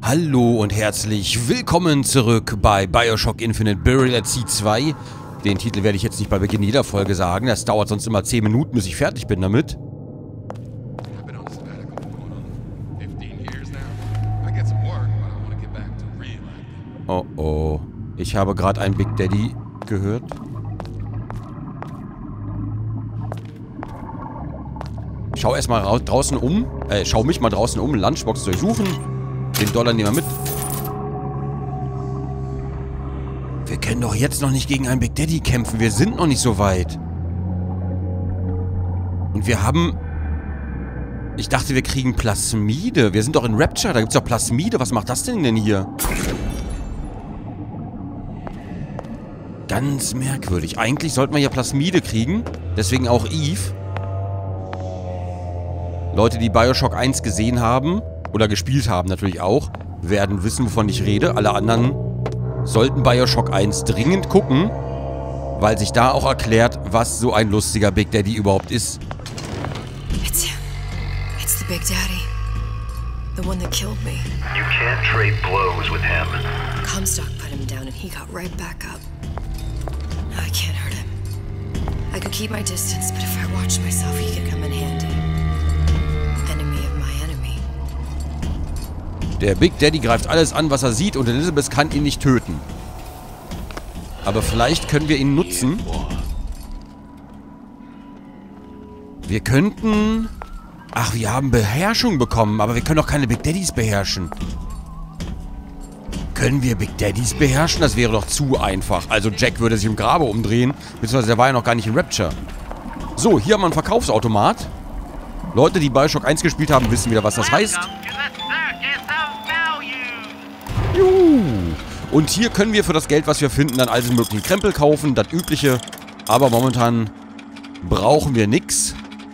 Hallo und herzlich willkommen zurück bei Bioshock Infinite Burial at Sea 2. Den Titel werde ich jetzt nicht bei Beginn jeder Folge sagen. Das dauert sonst immer 10 Minuten, bis ich fertig bin damit. Oh oh. Ich habe gerade einen Big Daddy gehört. Schau erstmal draußen um. Schau mich mal draußen um. Lunchbox durchsuchen. Den Dollar nehmen wir mit. Wir können doch jetzt noch nicht gegen einen Big Daddy kämpfen. Wir sind noch nicht so weit. Und wir haben... Ich dachte, wir kriegen Plasmide. Wir sind doch in Rapture. Da gibt es doch Plasmide. Was macht das denn hier? Ganz merkwürdig. Eigentlich sollten wir ja Plasmide kriegen. Deswegen auch Eve. Leute, die Bioshock 1 gesehen haben... oder gespielt haben natürlich auch, werden wissen, wovon ich rede. Alle anderen sollten Bioshock 1 dringend gucken, weil sich da auch erklärt, was so ein lustiger Big Daddy überhaupt ist. It's him. It's the Big Daddy. The one that killed me. You can't trade blows with him. Comstock put him down and he got right back up. Now I can't hurt him. I could keep my distance, but if I watch myself, he could come in handy. Der Big Daddy greift alles an, was er sieht, und Elizabeth kann ihn nicht töten. Aber vielleicht können wir ihn nutzen. Wir könnten... Ach, wir haben Beherrschung bekommen, aber wir können doch keine Big Daddys beherrschen. Können wir Big Daddys beherrschen? Das wäre doch zu einfach. Also Jack würde sich im Grabe umdrehen, beziehungsweise der war ja noch gar nicht in Rapture. So, hier haben wir einen Verkaufsautomat. Leute, die Bioshock 1 gespielt haben, wissen wieder, was das heißt. Juhu. Und hier können wir für das Geld, was wir finden, dann also möglichen Krempel kaufen, das Übliche. Aber momentan brauchen wir nix.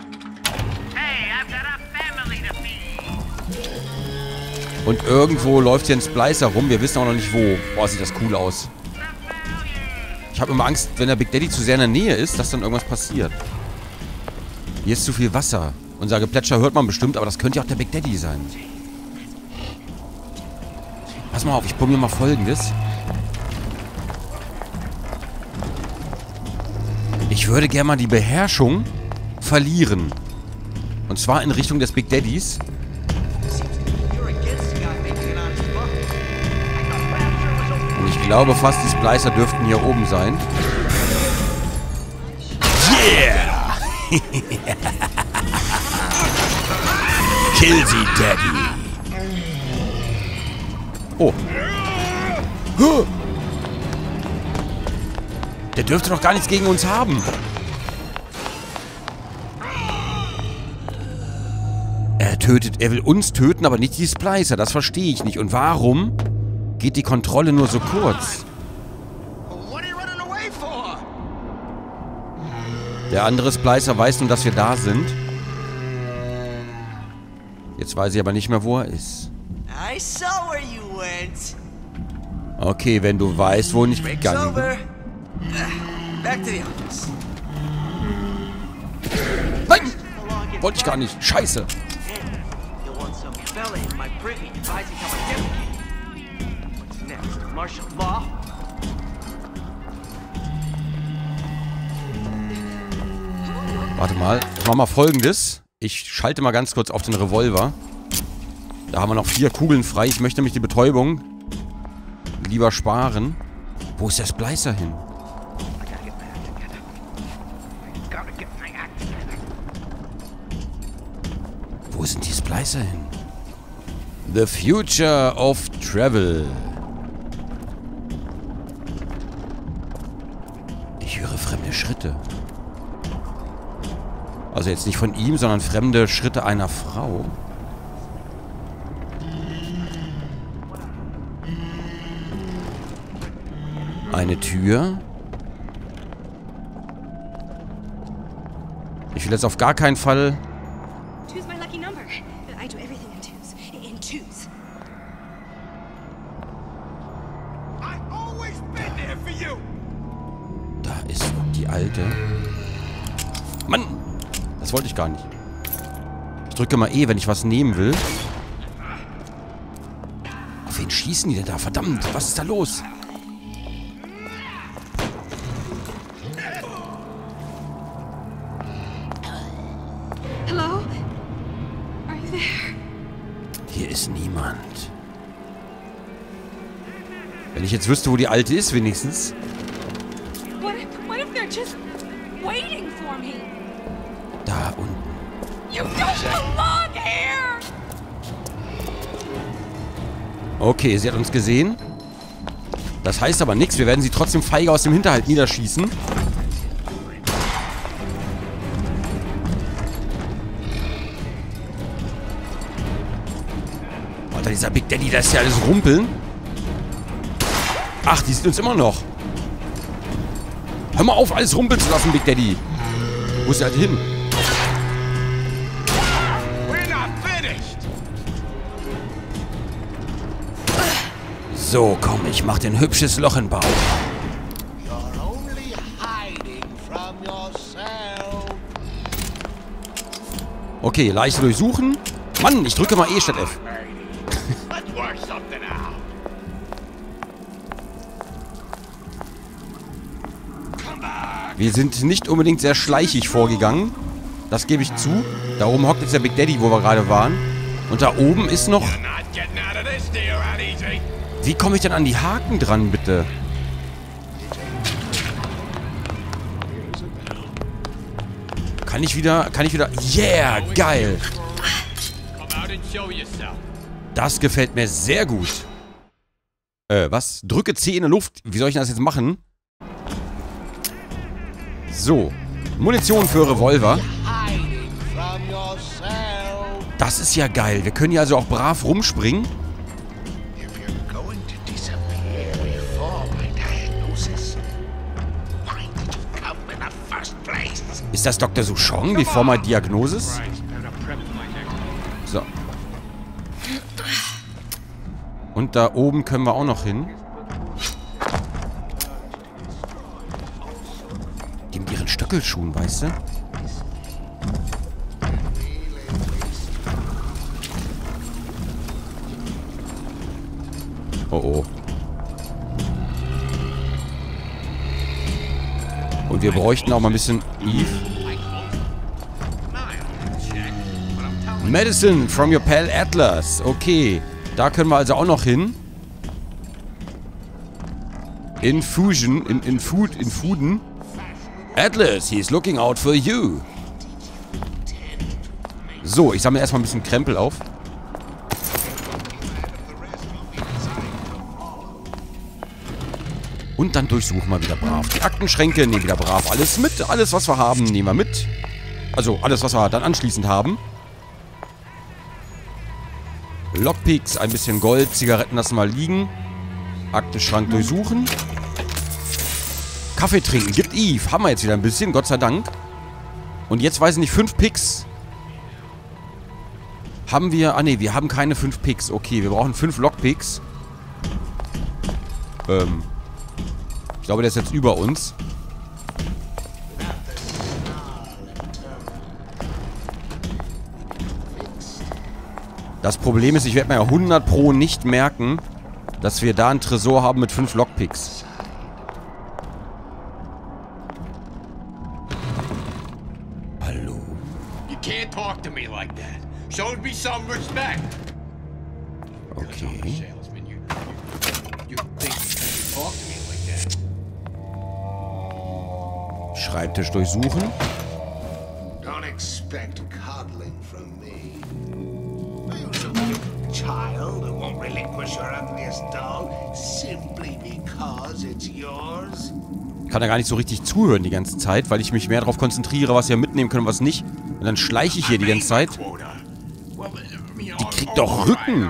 Und irgendwo läuft hier ein Splicer rum. Wir wissen auch noch nicht wo. Boah, sieht das cool aus. Ich habe immer Angst, wenn der Big Daddy zu sehr in der Nähe ist, dass dann irgendwas passiert. Hier ist zu viel Wasser. Unser Geplätscher hört man bestimmt, aber das könnte ja auch der Big Daddy sein. Pass mal auf, ich probiere mal Folgendes. Ich würde gerne mal die Beherrschung verlieren. Und zwar in Richtung des Big Daddys. Und ich glaube fast, die Splicer dürften hier oben sein. Yeah! Kill sie, Daddy! Oh. Der dürfte doch gar nichts gegen uns haben. Er will uns töten, aber nicht die Splicer. Das verstehe ich nicht. Und warum geht die Kontrolle nur so kurz? Der andere Splicer weiß nun, dass wir da sind. Jetzt weiß ich aber nicht mehr, wo er ist. Okay, wenn du weißt, wo ich gegangen bin. Nein! Wollte ich gar nicht. Scheiße. Warte mal. Ich mach mal Folgendes. Ich schalte mal ganz kurz auf den Revolver. Da haben wir noch 4 Kugeln frei. Ich möchte nämlich die Betäubung lieber sparen. Wo ist der Splicer hin? Wo sind die Splicer hin? The Future of Travel. Ich höre fremde Schritte. Also jetzt nicht von ihm, sondern fremde Schritte einer Frau. Eine Tür. Ich will jetzt auf gar keinen Fall... Da ist die alte. Mann! Das wollte ich gar nicht. Ich drücke mal E, wenn ich was nehmen will. wen schießen die denn da? Verdammt, was ist da los? Hello? Are you there? Hier ist niemand. Wenn ich jetzt wüsste, wo die Alte ist, wenigstens. What if they're just waiting for me? Da unten. You don't belong here! Okay, sie hat uns gesehen. Das heißt aber nichts. Wir werden sie trotzdem feige aus dem Hinterhalt niederschießen. Alter, dieser Big Daddy, da ist ja alles rumpeln. Ach, die sieht uns immer noch. Hör mal auf, alles rumpeln zu lassen, Big Daddy. Wo ist der halt hin? So, komm, ich mach dir ein hübsches Loch in den Bauch. Okay, leicht durchsuchen. Mann, ich drücke mal E statt F. Wir sind nicht unbedingt sehr schleichig vorgegangen. Das gebe ich zu. Da oben hockt jetzt der Big Daddy, wo wir gerade waren. Und da oben ist noch... Wie komme ich denn an die Haken dran, bitte? Kann ich wieder... Yeah, geil. Das gefällt mir sehr gut. Was? Drücke C in der Luft. Wie soll ich das jetzt machen? So. Munition für Revolver. Das ist ja geil. Wir können hier also auch brav rumspringen. Ist das Dr. Souchong, bevor mal Diagnosis? So. Und da oben können wir auch noch hin. Die mit ihren Stöckelschuhen, weißt du? Oh oh. Und wir bräuchten auch mal ein bisschen Eve. Medicine from your pal Atlas. Okay. Da können wir also auch noch hin. Infusion. Infuden. Atlas, he's looking out for you. So, ich sammle erstmal ein bisschen Krempel auf. Und dann durchsuchen wir wieder brav. Die Aktenschränke nehmen wieder brav alles mit. Alles, was wir haben, nehmen wir mit. Also, alles, was wir dann anschließend haben. Lockpicks, ein bisschen Gold, Zigaretten lassen wir liegen. Aktenschrank durchsuchen. Kaffee trinken, gibt Eve. Haben wir jetzt wieder ein bisschen, Gott sei Dank. Und jetzt weiß ich nicht, 5 Picks. Haben wir... Ah ne, wir haben keine 5 Picks. Okay, wir brauchen 5 Lockpicks. Ich glaube, der ist jetzt über uns. Das Problem ist, ich werde mir ja 100 Pro nicht merken, dass wir da einen Tresor haben mit 5 Lockpicks. Hallo? You can't talk to me like that. Show me some respect. Okay. You think you talk to me like that? Schreibtisch durchsuchen. Don't expect coddling from me. You're a child who won't relinquish your ugliest doll simply because it's yours. Kann ja gar nicht so richtig zuhören die ganze Zeit, weil ich mich mehr darauf konzentriere, was wir mitnehmen können und was nicht. Und dann schleiche ich hier die ganze Zeit. Die kriegt doch Rücken.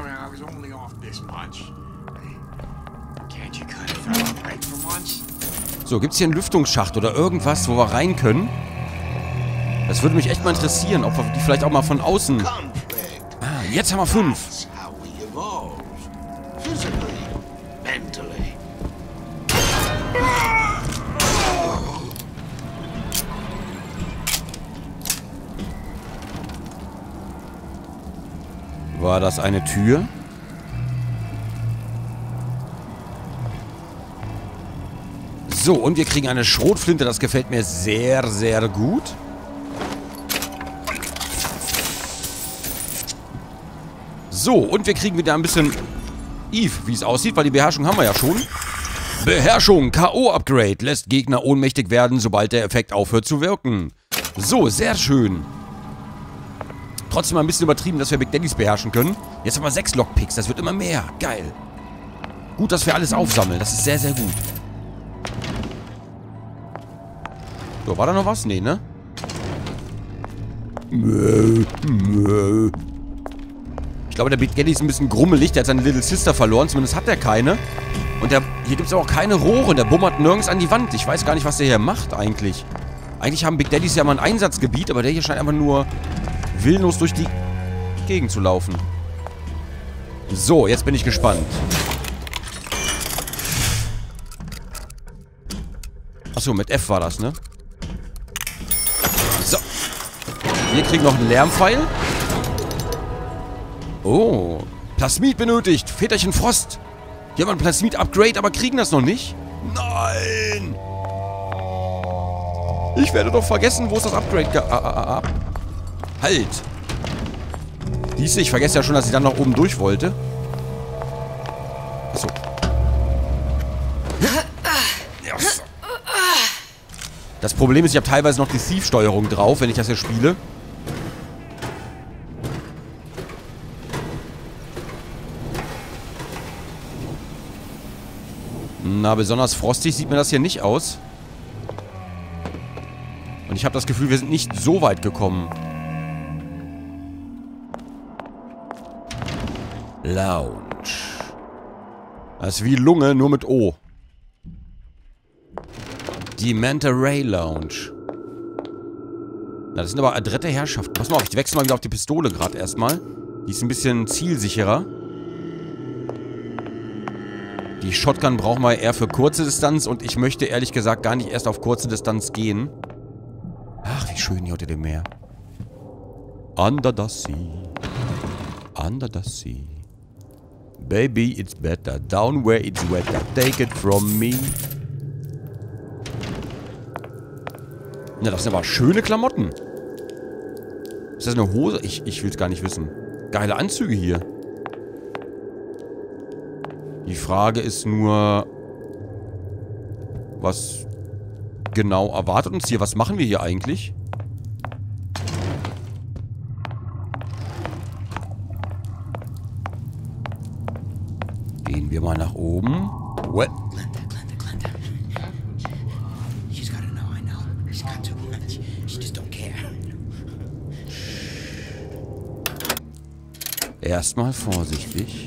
So, gibt's hier einen Lüftungsschacht oder irgendwas, wo wir rein können? Das würde mich echt mal interessieren, ob wir die vielleicht auch mal von außen... Ah, jetzt haben wir 5. War das eine Tür? So, und wir kriegen eine Schrotflinte. Das gefällt mir sehr, sehr gut. So, und wir kriegen wieder ein bisschen Eve, wie es aussieht, weil die Beherrschung haben wir ja schon. Beherrschung, K.O.-Upgrade. Lässt Gegner ohnmächtig werden, sobald der Effekt aufhört zu wirken. So, sehr schön. Trotzdem ein bisschen übertrieben, dass wir Big Daddys beherrschen können. Jetzt haben wir 6 Lockpicks, das wird immer mehr. Geil. Gut, dass wir alles aufsammeln, das ist sehr, sehr gut. So, war da noch was? Nee, ne? Ich glaube, der Big Daddy ist ein bisschen grummelig. Der hat seine Little Sister verloren. Zumindest hat er keine. Und hier gibt es auch keine Rohre. Der bummert nirgends an die Wand. Ich weiß gar nicht, was der hier macht eigentlich. Eigentlich haben Big Daddys ja mal ein Einsatzgebiet. Aber der hier scheint einfach nur willenlos durch die Gegend zu laufen. So, jetzt bin ich gespannt. Achso, mit F war das, ne? So. Wir kriegen noch einen Lärmpfeil. Oh. Plasmid benötigt. Väterchen Frost. Hier haben wir ein Plasmid-Upgrade, aber kriegen das noch nicht? Nein! Ich werde doch vergessen, wo ist das Upgrade gab. Halt! Siehste, ich vergesse ja schon, dass ich dann noch oben durch wollte. Achso. Ja. Das Problem ist, ich habe teilweise noch die Thief-Steuerung drauf, wenn ich das hier spiele. Na, besonders frostig sieht mir das hier nicht aus. Und ich habe das Gefühl, wir sind nicht so weit gekommen. Lounge. Das ist wie Lunge, nur mit O. Die Manta Ray Lounge. Na, das sind aber adrette Herrschaften. Pass mal auf, ich wechsle mal wieder auf die Pistole gerade erstmal. Die ist ein bisschen zielsicherer. Die Shotgun brauchen wir eher für kurze Distanz und ich möchte ehrlich gesagt gar nicht erst auf kurze Distanz gehen. Ach, wie schön hier unter dem Meer. Under the sea. Under the sea. Baby, it's better. Down where it's wetter. Take it from me. Na, das sind aber schöne Klamotten. Ist das eine Hose? Ich will es gar nicht wissen. Geile Anzüge hier. Die Frage ist nur, was genau erwartet uns hier? Was machen wir hier eigentlich? Gehen wir mal nach oben. Well. Glenda. She's gotta know I know. She's got too much. She just don't care. Erstmal vorsichtig.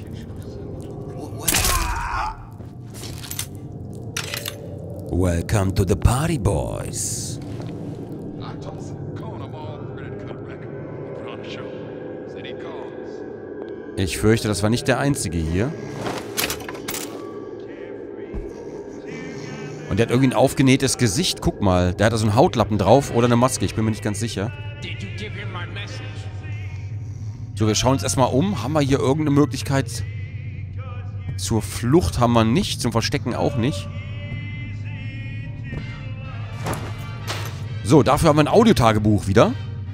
Welcome to the party, boys. Ich fürchte, das war nicht der Einzige hier. Und der hat irgendwie ein aufgenähtes Gesicht. Guck mal, der hat da so einen Hautlappen drauf oder eine Maske. Ich bin mir nicht ganz sicher. So, wir schauen uns erstmal um. Haben wir hier irgendeine Möglichkeit? Zur Flucht haben wir nicht, zum Verstecken auch nicht. So, dafür haben wir ein Audiotagebuch wieder.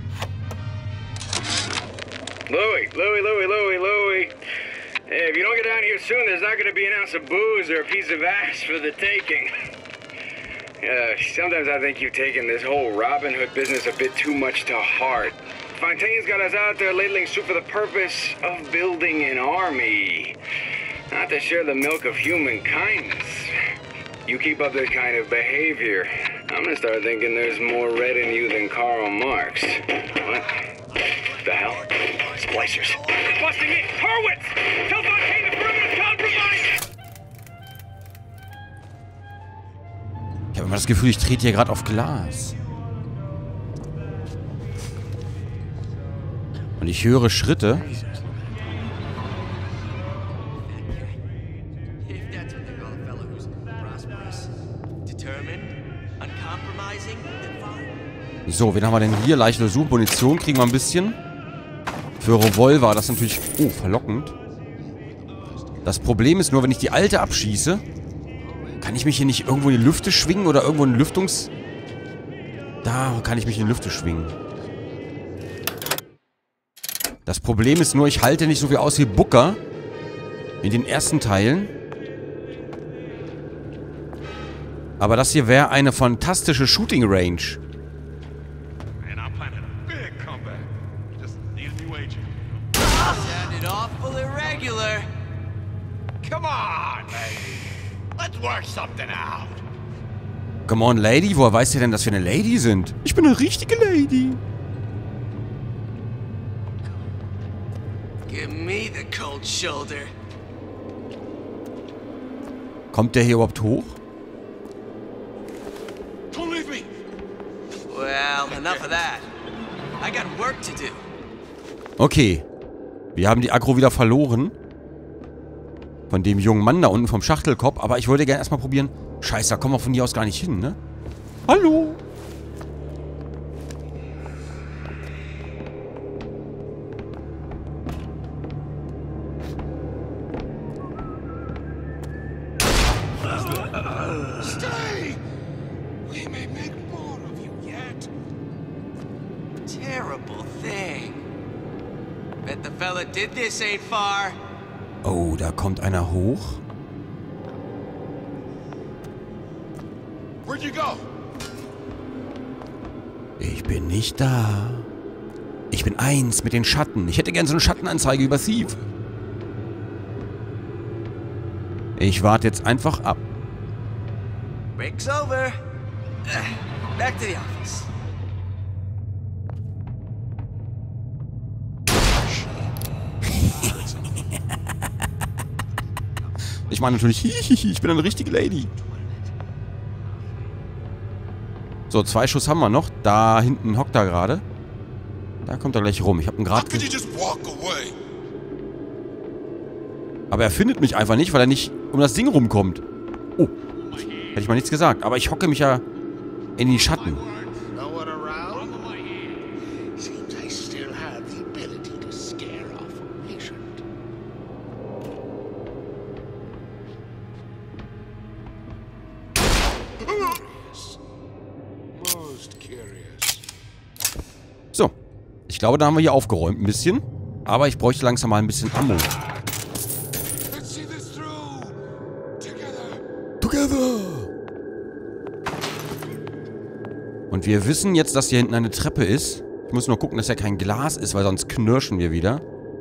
Louie. Hey, if you don't get down here soon, there's not going to be an ounce of booze or a piece of ass for the taking. Sometimes I think you've taken this whole Robin Hood business a bit too much to heart. Fontaine's got us out there ladling soup for the purpose of building an army. Not to share the milk of human kindness. You keep up this kind of behavior, I'm gonna start thinking there's more red in you than Karl Marx. What the hell? Splicers. They're busting in! Hurwitz! Tell Fontaine the perimeter's compromised! Ich habe immer das Gefühl, ich trete hier gerade auf Glas. Und ich höre Schritte. So, wen haben wir denn hier? Leichte Suchmunition kriegen wir ein bisschen. Für Revolver, das ist natürlich... Oh, verlockend. Das Problem ist nur, wenn ich die alte abschieße, Kann ich mich hier nicht irgendwo in die Lüfte schwingen oder irgendwo in Lüftungs... Da kann ich mich in die Lüfte schwingen. Das Problem ist nur, ich halte nicht so viel aus wie Booker in den ersten Teilen. Aber das hier wäre eine fantastische Shooting Range. Man, I'm planning a big comeback. Just need a new agent. Sounded awful irregular. Come on, lady. Let's work something out. Come on, Lady. Woher weißt ihr denn, dass wir eine Lady sind? Ich bin eine richtige Lady. Give me the cold shoulder. Kommt der hier überhaupt hoch? Don't leave me. Well, enough of that. I got work to do. Okay. Wir haben die Aggro wieder verloren. Von dem jungen Mann da unten vom Schachtelkopf. Aber ich wollte gerne erstmal probieren. Scheiße, da kommen wir von hier aus gar nicht hin, ne? Hallo? Stay! We may make more of you yet. Terrible thing. Bet the fella did this ain't far. Oh, da kommt einer hoch. Where'd you go? Ich bin nicht da. Ich bin eins mit den Schatten. Ich hätte gern so eine Schattenanzeige über Thief. Ich warte jetzt einfach ab. Break's over. Back to the office. Ich meine natürlich, ich bin eine richtige Lady. So, 2 Schuss haben wir noch. Da hinten hockt er gerade. Da kommt er gleich rum. Ich habe ihn gerade... Aber er findet mich einfach nicht, weil er nicht um das Ding rumkommt. Oh, hätte ich mal nichts gesagt. Aber ich hocke mich ja in die Schatten. No one around? Seems I still have the ability to scare off a patient. Most curious. So, ich glaube, da haben wir hier aufgeräumt ein bisschen. Aber ich bräuchte langsam mal ein bisschen Ammo. Let's see this through. Together. Together! Und wir wissen jetzt, dass hier hinten eine Treppe ist. Ich muss nur gucken, dass ja kein Glas ist, weil sonst knirschen wir wieder.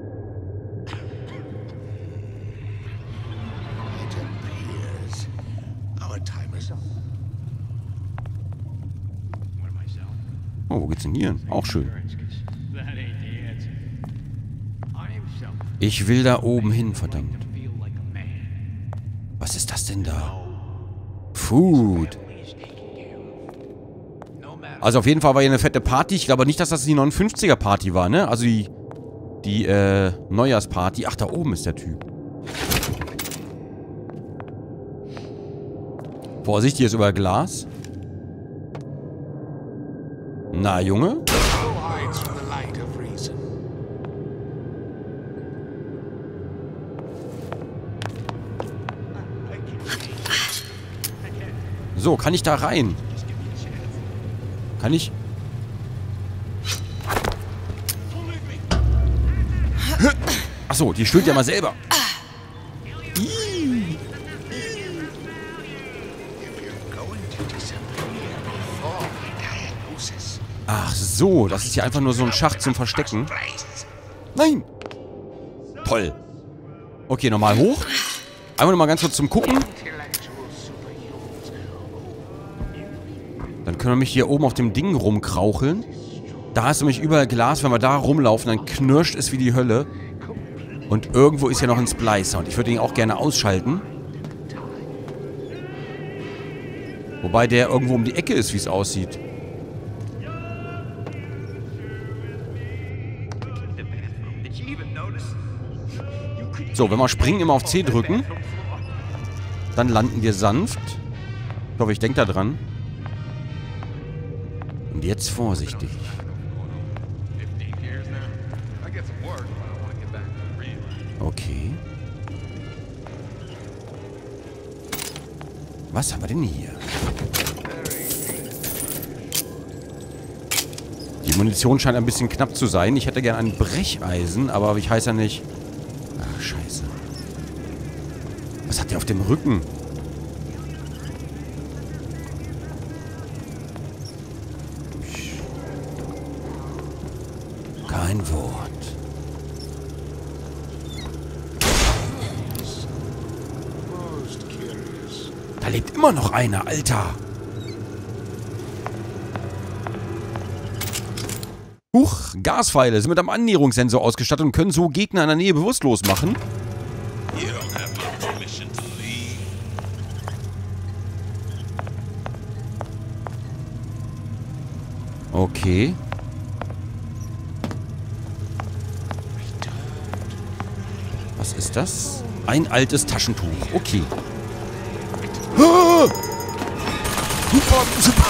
It appears our time is up. Oh, wo geht's denn hier hin? Auch schön. Ich will da oben hin, verdammt. Was ist das denn da? Food. Also auf jeden Fall war hier eine fette Party. Ich glaube nicht, dass das die 59er Party war, ne? Also die Neujahrsparty. Ach, da oben ist der Typ. Vorsicht, hier ist über Glas. Na, Junge? Who hides from the light of reason? So, kann ich da rein? Kann ich... Achso, die stöhnt ja mal selber. If you're going to disappear before my diagnosis, Ach so, das ist ja einfach nur so ein Schacht zum Verstecken. Nein! Toll. Okay, nochmal hoch. Einmal nochmal ganz kurz zum Gucken. intellectual superhumans. Dann können wir mich hier oben auf dem Ding rumkraucheln. Da ist nämlich überall Glas. Wenn wir da rumlaufen, dann knirscht es wie die Hölle. Und irgendwo ist ja noch ein Splicer. Und ich würde ihn auch gerne ausschalten. Wobei der irgendwo um die Ecke ist, wie es aussieht. So, wenn wir springen, immer auf C drücken. Dann landen wir sanft. Ich hoffe, ich denke da dran. Und jetzt vorsichtig. Okay. Was haben wir denn hier? Die Munition scheint ein bisschen knapp zu sein. Ich hätte gern ein Brecheisen, aber ich heiße ja nicht... Ach, scheiße. Was hat der auf dem Rücken? Kein Wort. Da lebt immer noch einer, Alter. Huch, Gaspfeile sind mit einem Annäherungssensor ausgestattet und können so Gegner in der Nähe bewusstlos machen. Okay. Was ist das? Ein altes Taschentuch. Okay. Ah! Super, super.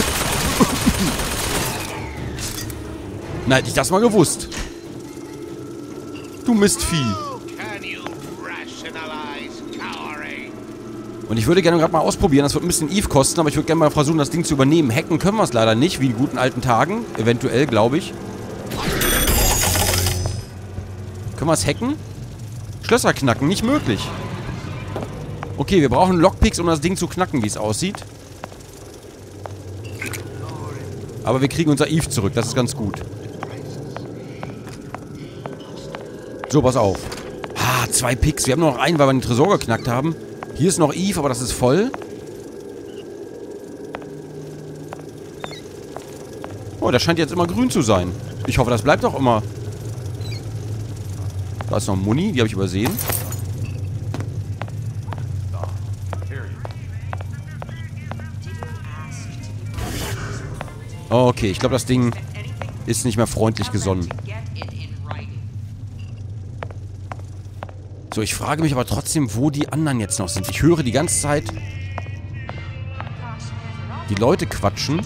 Na, hätte ich das mal gewusst. Du Mistvieh. Und ich würde gerne gerade mal ausprobieren. Das wird ein bisschen Eve kosten, aber ich würde gerne mal versuchen, das Ding zu übernehmen. Hacken können wir es leider nicht, wie in guten alten Tagen. Eventuell, glaube ich. Können wir es hacken? Schlösser knacken, nicht möglich. Okay, wir brauchen Lockpicks, um das Ding zu knacken, wie es aussieht. Aber wir kriegen unser Eve zurück, das ist ganz gut. So, pass auf. Ah, 2 Picks. Wir haben nur noch einen, weil wir den Tresor geknackt haben. Hier ist noch Eve, aber das ist voll. Oh, das scheint jetzt immer grün zu sein. Ich hoffe, das bleibt auch immer. Da ist noch Muni, die habe ich übersehen. Okay, ich glaube, das Ding ist nicht mehr freundlich gesonnen. So, ich frage mich aber trotzdem, wo die anderen jetzt noch sind. Ich höre die ganze Zeit die Leute quatschen.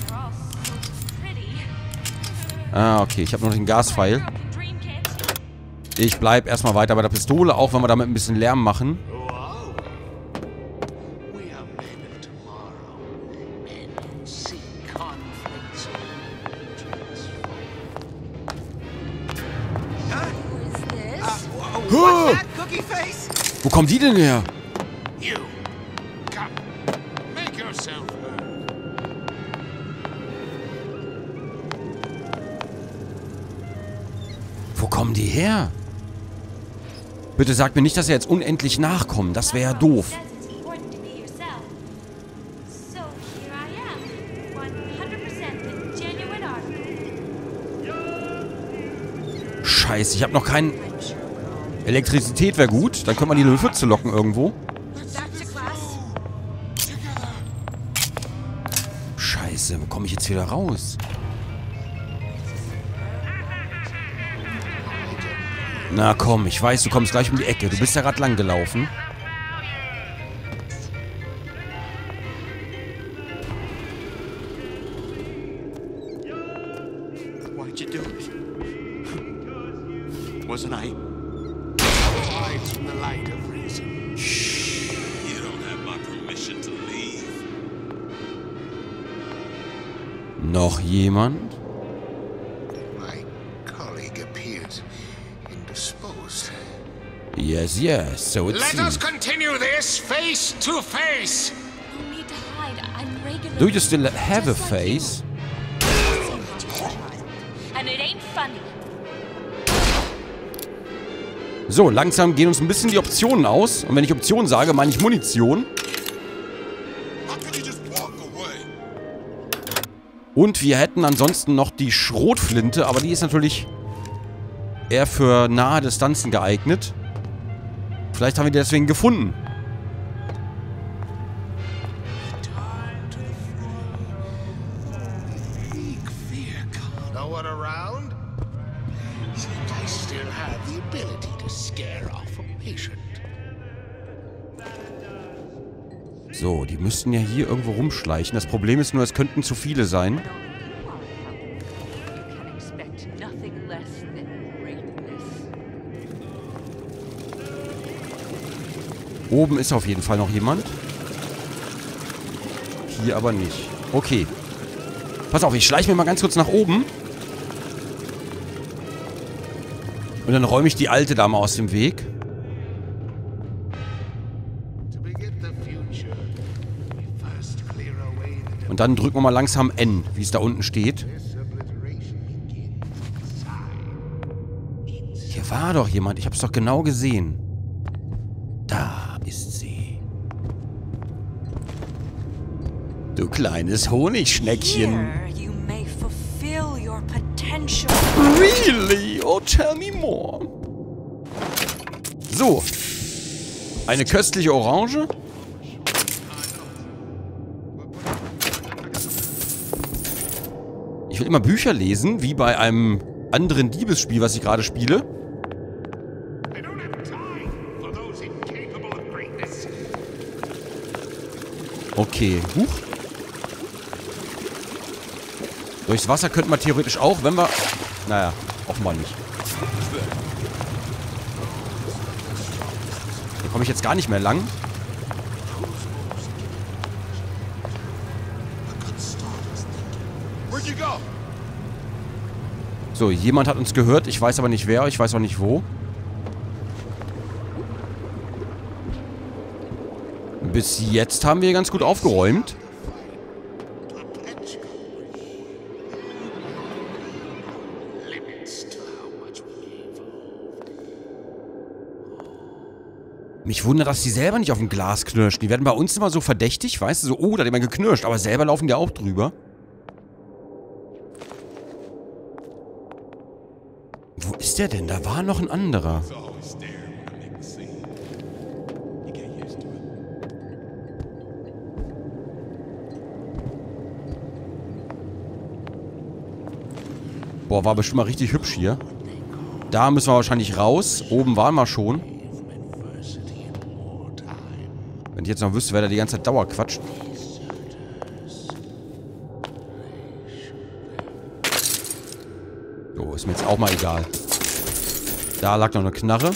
Ah, okay. Ich habe noch den Gaspfeil. Ich bleibe erstmal weiter bei der Pistole, auch wenn wir damit ein bisschen Lärm machen. Wo kommen die denn her? Wo kommen die her? Bitte sagt mir nicht, dass sie jetzt unendlich nachkommen. Das wäre ja doof. Scheiße, ich habe noch keinen... Elektrizität wäre gut. Dann können wir die Pfütze locken irgendwo. Scheiße, wo komme ich jetzt wieder raus? Na komm, ich weiß, du kommst gleich um die Ecke. Du bist ja gerade lang gelaufen. Why'd you do it? Wasn't I? Noch jemand? My colleague appears indisposed. Yes, yes, so it Let us seems. continue this face to face. No need to hide. I'm regular. Do you still have a face? And it ain't funny. So, langsam gehen uns ein bisschen die Optionen aus. Und wenn ich Optionen sage, meine ich Munition. Und wir hätten ansonsten noch die Schrotflinte, aber die ist natürlich eher für nahe Distanzen geeignet. Vielleicht haben wir die deswegen gefunden. No one around? Seems I still have the ability to scare off a patient. So, die müssten ja hier irgendwo rumschleichen. Das Problem ist nur, es könnten zu viele sein. Oben ist auf jeden Fall noch jemand. Hier aber nicht. Okay. Pass auf, ich schleiche mir mal ganz kurz nach oben. Und dann räume ich die alte Dame aus dem Weg. Und dann drücken wir mal langsam N, wie es da unten steht. Hier war doch jemand. Ich habe es doch genau gesehen. Da ist sie. Du kleines Honigschneckchen. Here you may fulfill your potential. Really? Oh, tell me more. So. Eine köstliche Orange. Ich will immer Bücher lesen, wie bei einem anderen Diebesspiel, was ich gerade spiele. Okay. Huch. Durchs Wasser könnten wir theoretisch auch, wenn wir... Naja, offenbar nicht. Hier komme ich jetzt gar nicht mehr lang. So, jemand hat uns gehört. Ich weiß aber nicht wer. Ich weiß auch nicht wo. Bis jetzt haben wir ganz gut aufgeräumt. Mich wundert, dass die selber nicht auf dem Glas knirschen. Die werden bei uns immer so verdächtig, weißt du? So, oh, da hat jemand geknirscht. Aber selber laufen die auch drüber. Wo ist der denn? Da war noch ein anderer. Boah, war bestimmt mal richtig hübsch hier. Da müssen wir wahrscheinlich raus. Oben waren wir schon. Wenn ich jetzt noch wüsste, wer da die ganze Zeit dauerquatscht. So, ist mir jetzt auch mal egal. Da lag noch eine Knarre.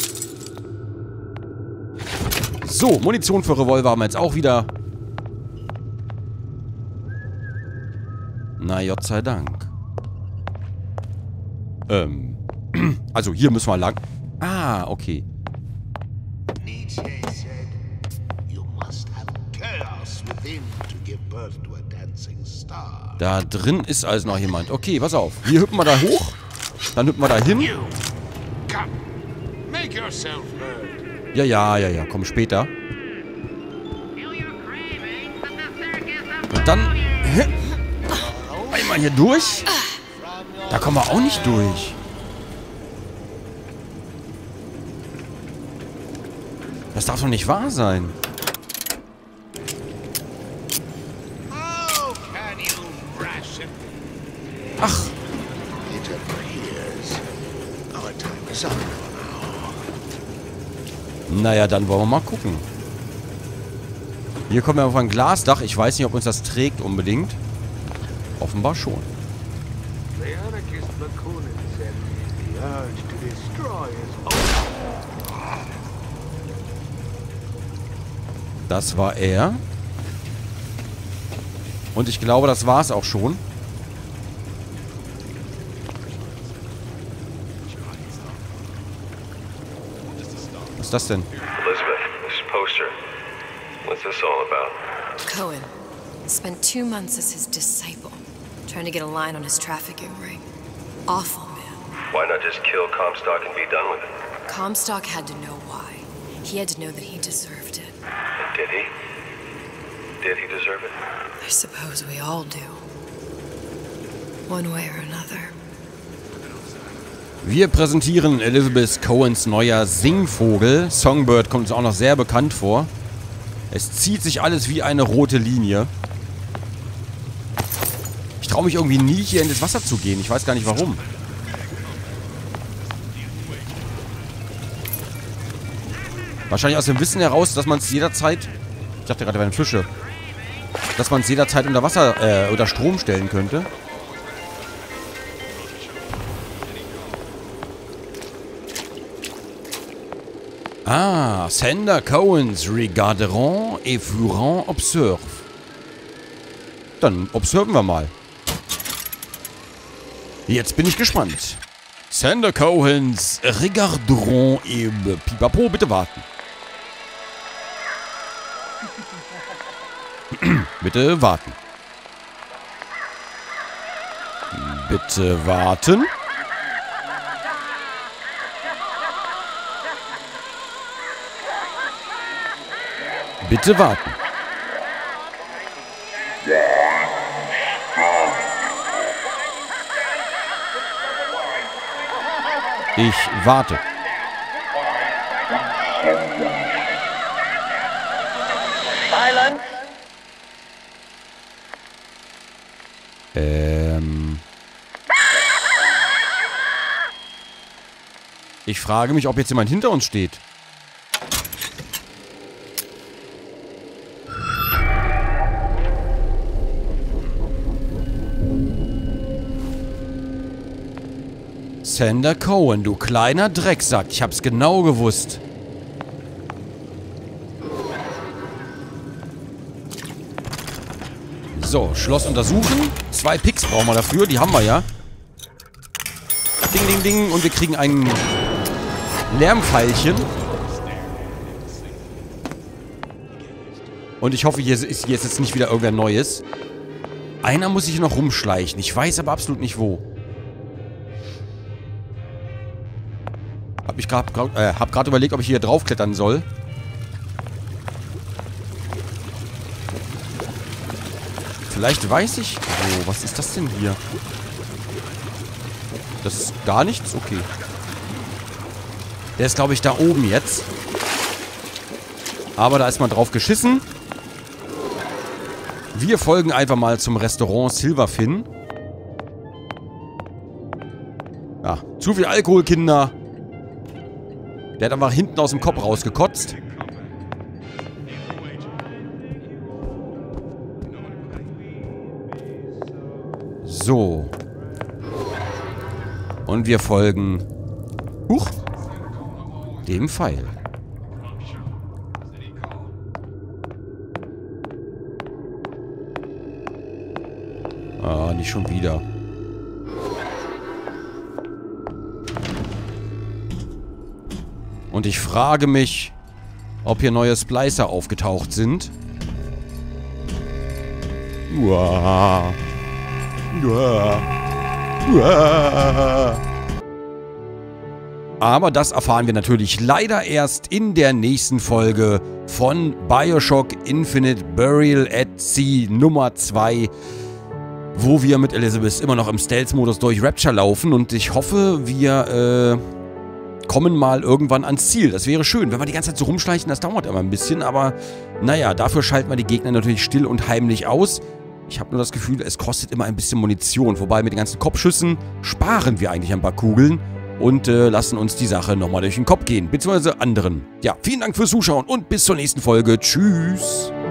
So, Munition für Revolver haben wir jetzt auch wieder. Na, Gott sei Dank. Also, hier müssen wir lang. Ah, okay. Da drin ist also noch jemand. Okay, pass auf. Hier hüpfen wir da hoch. Dann hüpfen wir da hin. Ja. Komm später. Und dann... Einmal hier durch. Da kommen wir auch nicht durch. Das darf doch nicht wahr sein. Ach. Naja, dann wollen wir mal gucken. Hier kommen wir auf ein Glasdach. Ich weiß nicht, ob uns das trägt unbedingt. Offenbar schon. Das war er. Und ich glaube, das war es auch schon. Was ist das denn? Elizabeth, this poster. What's this all about? Cohen spent 2 months as his disciple, trying to get a line on his trafficking ring. Awful man. Why not just kill Comstock and be done with it? Comstock had to know why. He had to know that he deserved it. And did he? Did he deserve it? I suppose we all do. One way or another. Wir präsentieren Elizabeth Cohens neuer Singvogel. Songbird kommt uns auch noch sehr bekannt vor. Es zieht sich alles wie eine rote Linie. Ich traue mich irgendwie nie, hier in das Wasser zu gehen. Ich weiß gar nicht warum. Wahrscheinlich aus dem Wissen heraus, dass man es jederzeit... Ich dachte gerade, da wären Fische. Dass man es jederzeit unter Wasser, unter Strom stellen könnte. Ah, Sander Cohens regarderont et feront observe. Dann observen wir mal. Jetzt bin ich gespannt. Sander Cohens Regarderons im Pipapo. Bitte warten. Bitte warten. Bitte warten. Bitte warten. Ich warte. Silence. Ich frage mich, ob jetzt jemand hinter uns steht. Sander Cohen, du kleiner Drecksack. Ich hab's genau gewusst. So, Schloss untersuchen. 2 Picks brauchen wir dafür. Die haben wir ja. Ding, ding, ding. Und wir kriegen ein Lärmpfeilchen. Und ich hoffe, hier ist jetzt nicht wieder irgendwer Neues. Einer muss sich noch rumschleichen. Ich weiß aber absolut nicht wo. Hab gerade überlegt, ob ich hier draufklettern soll. Vielleicht weiß ich... Oh, was ist das denn hier? Das ist gar nichts? Okay. Der ist, glaube ich, da oben jetzt. Aber da ist man drauf geschissen. Wir folgen einfach mal zum Restaurant Silverfin. Ja, zu viel Alkohol, Kinder. Der hat einfach hinten aus dem Kopf rausgekotzt. So. Und wir folgen... Huch. Dem Pfeil. Ah, nicht schon wieder. Und ich frage mich, ob hier neue Splicer aufgetaucht sind. Uah. Uah. Uah. Aber das erfahren wir natürlich leider erst in der nächsten Folge von BioShock Infinite Burial at Sea Nummer 2, wo wir mit Elizabeth immer noch im Stealth-Modus durch Rapture laufen. Und ich hoffe, wir kommen mal irgendwann ans Ziel. Das wäre schön. Wenn wir die ganze Zeit so rumschleichen, das dauert immer ein bisschen. Aber naja, dafür schalten wir die Gegner natürlich still und heimlich aus. Ich habe nur das Gefühl, es kostet immer ein bisschen Munition. Wobei mit den ganzen Kopfschüssen sparen wir eigentlich ein paar Kugeln und lassen uns die Sache nochmal durch den Kopf gehen. Beziehungsweise anderen. Ja, vielen Dank fürs Zuschauen und bis zur nächsten Folge. Tschüss.